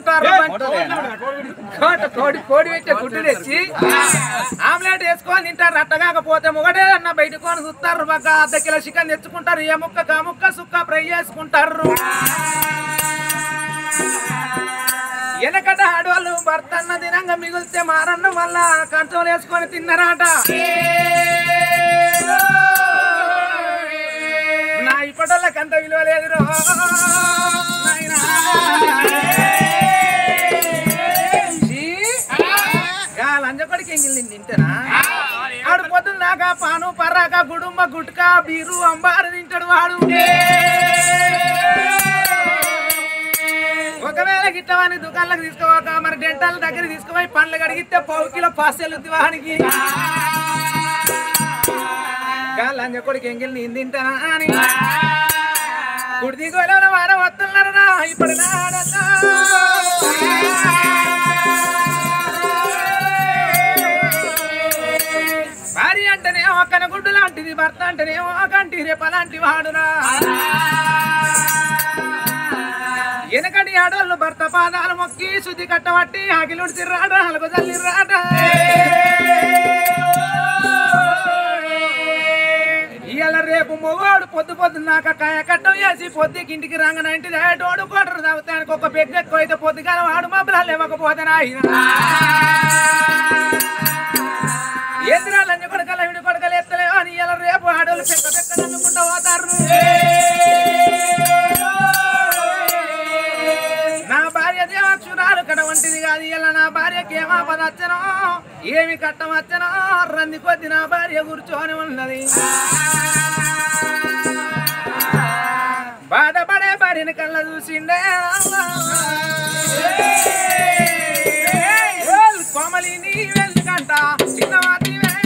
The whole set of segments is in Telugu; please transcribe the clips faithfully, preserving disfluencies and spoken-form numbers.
తెచ్చుకుంటారు కోడి కోడి పెట్టే గుడ్డు తెచ్చి ఆమ్లెట్ వేసుకొని తింటారు. రట్టగాకపోతే మొగడే అన్న బయటకొని చూస్తారు. ఒక అర్ధ కిలో చికెన్ తెచ్చుకుంటారు. ఏ ముక్క కా ముక్క సుక్క ఫ్రై చేసుకుంటారు. వెనకట ఆడవాళ్ళు భర్త అన్న దినంగా మిగిలితే మారన్న వల్ల కంచంలో వేసుకొని తిన్నారట. నా ఇప్పటికి అంత విలువ లేదు. లంజకొడికి ఎంగిల్ తింటానా? ఆడు పొద్దున్న దాకా పాను పర్రాక గుడుంబ గుట్క బీరు అంబారు తింటాడు వాడు. ఒకవేళ గిట్టవాని దుకాణాలకు తీసుకోవాక మరి డెంటల్ దగ్గర తీసుకుపోయి పండ్లు కడిగితే పావు కిలో పాసెలుద్ది వానికి. లంజకొడికి ఎంగిల్ నేను తింటానా అని గుడి దిగోలేవన వాడ వస్తున్నారు నా ఇప్పుడు భార్య అంటేనేమో ఒక్కన గుడ్డు లాంటిది, భర్త అంటేనేమో కంటి రేప లాంటి వాడురా. వెనకటి ఆడోళ్ళు భర్త పాదాలు మొక్కి శుద్ధి కట్టబట్టి ఆకిలుడి తిర్రాట అలగు తల్లిర్రాట. ఇవాళ రేపు మొగోడు పొద్దు పొద్దున్నాక కాయ కట్టం వేసి పొద్దుకి ఇంటికి రంగనంటి డోడు కోటరు తాగుతానికి ఒక పెద్ద ఎక్కువ అయితే పొద్దుగాల వాడు మబ్బులాలు ఇవ్వకపోతే ఆయన ఎదురాళ్ళని కొడకల ఇవి కొడకలు ఎత్తలేవు అని ఇలా రేపు ఆడోళ్ళు పెద్ద పెద్ద నమ్ముకుంటూ పోతారు. నా భార్య దేవాక్షురాలు కడ వంటిది కాదు. ఇలా నా భార్యకి ఏమా పదచ్చనో ఏమి కట్టం వచ్చనో రంది కొద్ది నా భార్య కూర్చొని ఉన్నది. బాధపడే భార్యని కళ్ళ చూసిండే కోమలిని వెళ్ళకంట చిన్నవాతి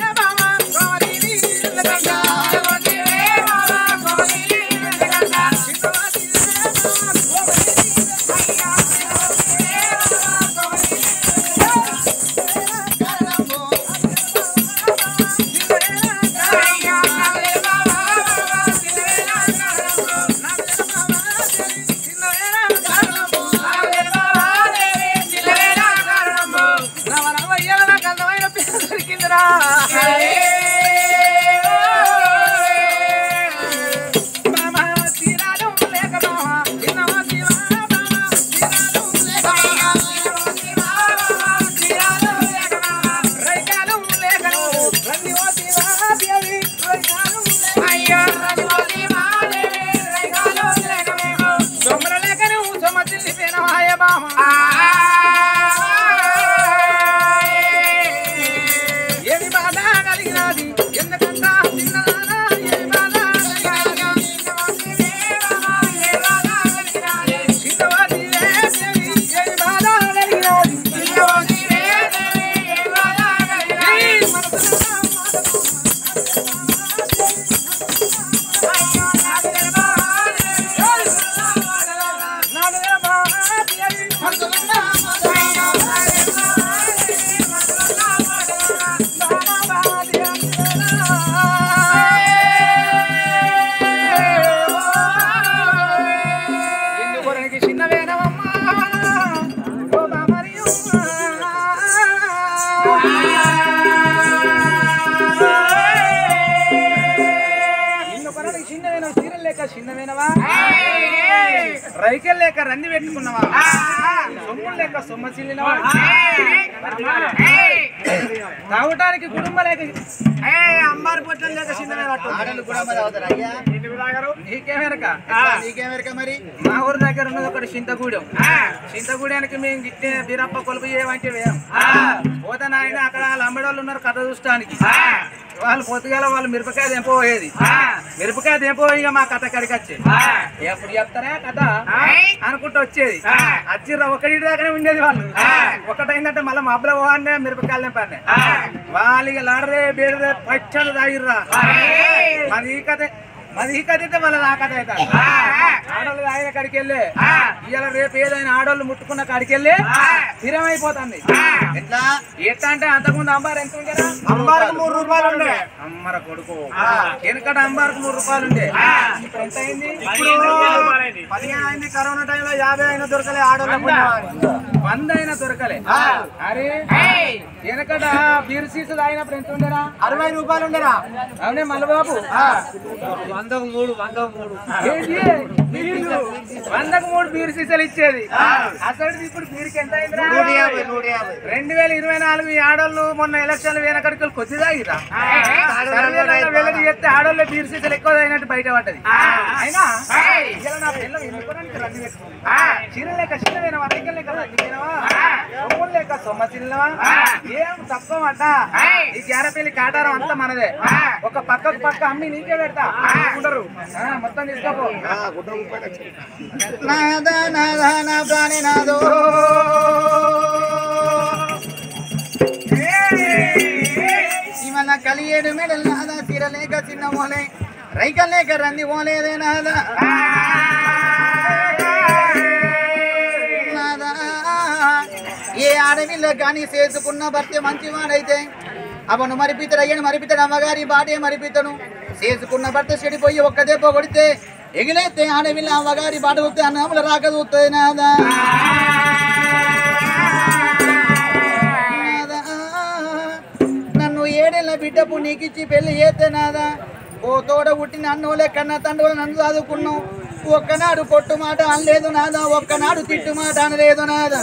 రైకెల్ లేక రంది పెట్టుకున్నావా? సొమ్ము లేక సొమ్మ చిల్లినవా? తాగటానికి కుటుంబం లేక అమ్మారి పొట్టం లేక నీకేమెరక నీకేమెరక మరి మా ఊరి దగ్గర ఉన్నది ఒకటి చింతగూడెం. చింతగూడానికి మేము గిట్టే బీరప్ప కొలుపు చేయమంటే వేయం పోతే నాయన అక్కడ లంబడోళ్ళు ఉన్నారు కథ చూడటానికి. వాళ్ళు పొద్దుగాల వాళ్ళు మిరపకాయ తెంపోయేది. మిరపకాయ తెంపో ఇక మా కథ కడికి వచ్చేది. ఎప్పుడు చెప్తారా కథ అనుకుంటూ వచ్చేది. అచ్చిర్ర ఒకటి దగ్గర ఉండేది. వాళ్ళు ఒకటైందంటే మళ్ళీ మా అబ్బల పోవాలనే మిరపకాయలు తెంపానే. వాళ్ళు ఇక లాడరే బేడరే పచ్చలు తాగిర్రా. మరి ఈ కథ అది ఈ కథ అయితే వాళ్ళ నా కథ అవుతారు ఆడోళ్ళు ఆయన కాడికి వెళ్ళి ఇవాళ రేపు ఏదైనా ఆడోళ్ళు ముట్టుకున్న కాడికి వెళ్ళి స్థిరమైపోతుంది ఎట్లా ఎట్లా అంటే అంతకుముందు అంబారు ఎంత ఉండేరా అంబార్కు మూడు రూపాయలు ఉండే అమ్మర కొడుకు వెనకట అంబార్కు మూడు రూపాయలు ఉండే ఇప్పుడు ఎంత అయింది పదిహేను అయింది కరోనా టైంలో యాభై అయినా దొరకలే ఆడోళ్ళకు వంద అయినా దొరకలే అరే వెనకట బీరు సీసు తాగినప్పుడు ఎంత ఉండేరా అరవై రూపాయలు ఉండేరా అవునే మల్లబాబు వందకు మూడు వందకు మూడు వందకు మూడు బీరు సీసాలు ఇచ్చేది అసలు ఇప్పుడు బీరుకి ఎంత అయిందిరా రెండు వేల ఇరవై నాలుగు ఈ ఆడోళ్ళు మొన్న ఎలక్షన్లు వెనకడికి కొద్ది తాగిరా వెళ్ళి చెప్తే ఆడోళ్ళు బీరు సీసాలు ఎక్కువ తాగినట్టు బయట పడ్డది అయినా ఇలా నా పిల్లలు ఎన్నుకోవడానికి రద్దు పెట్టుకుంది చీర లేక చిన్నవేనా రైకలు లేక తగ్గినవా సొమ్ములు లేక సొమ్మ చిన్నవా ఏం తక్కువ అట ఈ గ్యారపల్లి కాటారం అంతా మనదే ఒక పక్కకు పక్క అమ్మి నీకే పెడతా ఉండరు మొత్తం తీసుకోపో నాదా నాదా నా ప్రాణి నాదో ఇవన్న కలియేడు మెడల్ నాదా తీరలేక చిన్న మోలే రైకల్ లేక రంది మోలేదే నాదా నాదా ఏ ఆడవిల్ల కానీ చేసుకున్న భర్త మంచివాడైతే అవను మరిపితడు అయ్యను మరిపితడు అమ్మగారి బాటే మరిపితను చేసుకున్న భర్త చెడిపోయి ఒక్క దెబ్బ కొడితే ఎగిలేస్తే ఆడవిల్ల అమ్మగారి బాట వస్తే అన్నములు రాక చూస్తుంది నాదా నన్ను ఏడేళ్ళ బిడ్డపు నీకిచ్చి పెళ్లి చేస్తే నాదా ఓ తోడ పుట్టిన అన్నోలే కన్నా తండ్రులు నన్ను చదువుకున్నావు ఒక్కనాడు కొట్టు మాట అనలేదు నాదా ఒక్కనాడు తిట్టు మాట అనలేదు నాదా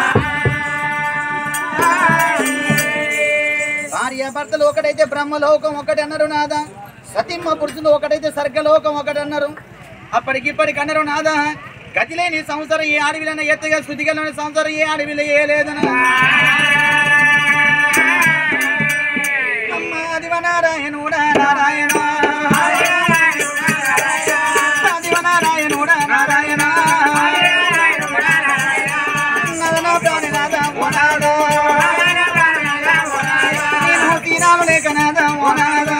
భార్య భర్తలు ఒకటైతే బ్రహ్మలోకం ఒకటి అన్నారు నాదా సతిమ్మ పురుషులు ఒకటైతే స్వర్గలోకం ఒకటి అన్నారు అప్పటికిప్పటికి అన్నారు నాదా గతి లేని సంవత్సరం ఏ అడవిలైనా ఎత్తగా శుద్ధిగలని సంవత్సరం ఏ అడవిలో ఏ లేదనా అమ్మ దివ నారాయణుడా నారాయణ దివ నారాయణుడా నారాయణ నదనా ప్రాణి నాదా ఓ నాదా తీరాలు లేక నాదా ఓ నాదా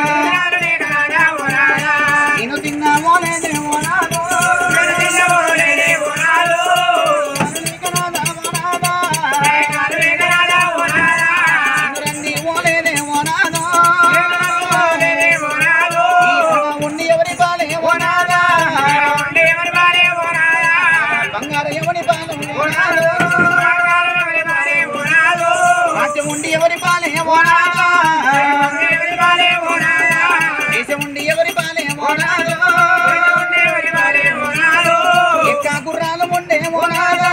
నేను తిన్నామో లేదే ఓ నాదో ఉండి ఎవరి బాలే ఓ నాదా బంగారు ఎవరి బాలే ఓ నాదో రాజ్యం ఉండి ఎవరి బాలే ఓ నాదా దేశం ఉండి ఎవరి బాలే ఓ నాదో ఎక్క గుర్రాలు ఉండే ఓ నాదా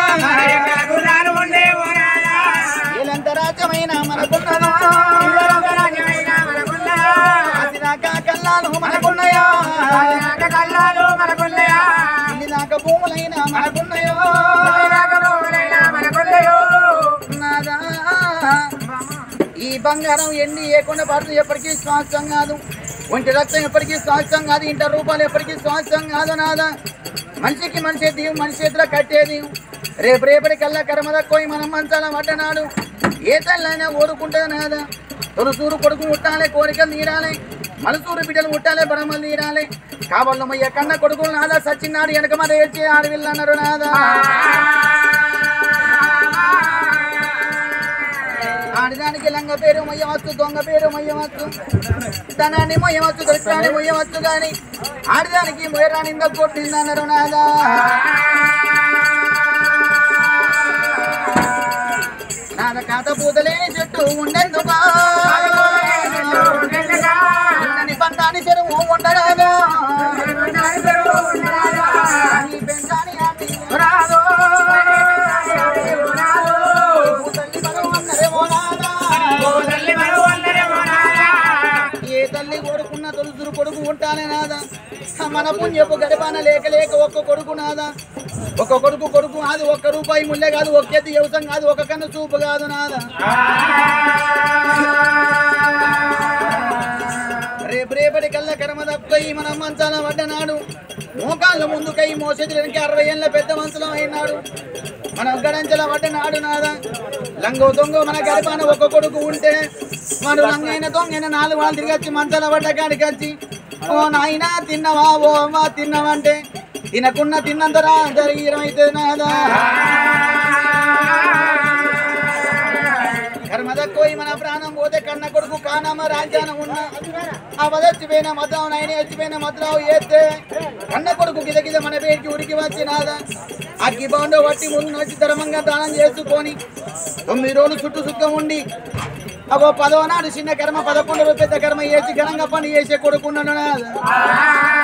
ఎలంత రాజ్యమైన మనకున్నదా అదిదాకా కల్లాలు మనకున్నాయా ఇల్లి దాకా భూములైనా మనకున్నాయో నాదా ఈ బంగారం ఎండి ఏకుండా పడుతూ ఎప్పటికీ స్వాస్థ్యం కాదు ఒంటి రక్తం ఎప్పటికీ స్వాస్థ్యం కాదు ఇంట రూపాయలు ఎప్పటికీ స్వాస్థ్యం కాదు నాదా మనిషికి మనిషి దీవు మనిషి చేతిలో కట్టేది రేపు రేపటి కల్లా కర్మ తక్కువ మనం మంచాల పట్టనాడు ఏ తల్లైనా ఓరుకుంటుంది నాదా తొలసూరు కొడుకు ముట్టాలి కోరికలు తీరాలి మనసూరు బిడ్డలు ముట్టాలి బ్రహ్మలు తీరాలి కావాళ్ళు మయ్య కన్న కొడుకులు నాదా సచ్చినాడు వెనక మరి ఏడ్చి ఆడవిల్లన్నారు నాదా ఆడదానికి లంగ పేరు మొయ్యవచ్చు దొంగ పేరు మొయ్యవచ్చు ధనాన్ని మొయ్యవచ్చు దృష్టాన్ని మొయ్యవచ్చు కానీ ఆడదానికి మొయ్యరాని ఇంద కొట్టిందన్నారు నాదా నాద కాత పూతలేని చెట్టు ఉండేందుకు పండాని చెరువు ఉండరాగా పెంచాని రాదో ఏ తల్లి కొడుకున్న తొలుసురు కొడుకు ఉంటానే నాదా మన పుణ్యపు గడపాన లేక లేక ఒక్క కొడుకు నాదా ఒక్క కొడుకు కొడుకు కాదు ఒక్క రూపాయి ముల్లె కాదు ఒక్కెత్తి వ్యవసాయం కాదు ఒక కన్ను చూపు కాదు నాదా రేపు రేపటి కళ్ళ కర్మ తప్పయి మనం మంచాల పడ్డనాడు మోకాళ్ళ ముందుకై మోసేతులకి అరవై ఏళ్ళ పెద్ద మనసులో అయినాడు మన గడంచెల పడ్డనాడు నాదా లంగో దొంగ మన గడపాన ఒక్క కొడుకు ఉంటే వాడు లంగైన దొంగైన నాలుగు వాళ్ళు తిరిగి వచ్చి మంచాల పడ్డ కాడికి వచ్చి ఓ నాయనా తిన్నవా ఓ అమ్మా తిన్నవంటే తినకున్న తిన్నంతరా జరిగిరమైతే నాదా కర్మదక్కోయి మన ప్రాణం పోతే కన్న కొడుకు కానమ్మ రాజ్యానం ఉన్న ఆ వదచ్చిపోయిన మద్రావు నాయన వచ్చిపోయిన మద్రావు ఏస్తే కన్న కొడుకు గిద గిద మన పేరుకి ఉరికి వచ్చి నాదా అగ్గి బాండో వట్టి ముందు నచ్చి ధర్మంగా దానం చేసుకొని తొమ్మిది రోజులు చుట్టూ సుఖం ఉండి అగో పదవ నాడు చిన్న కర్మ పదకొండు పెద్ద కర్మ వేసి ఘనంగా పని చేసే కొడుకున్నాడు నాదా